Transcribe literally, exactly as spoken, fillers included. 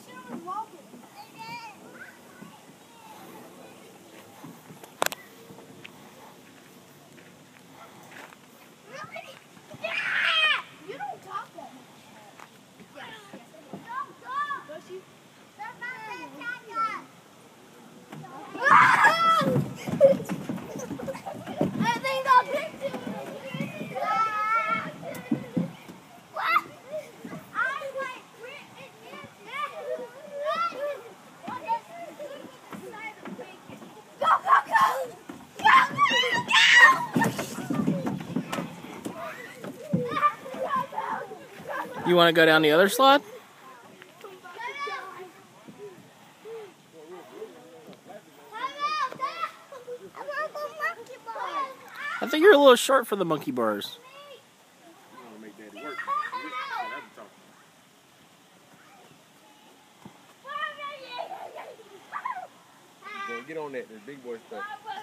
You want to go down the other slide? I think you're a little short for the monkey bars. Get on that, there's big boy stuff.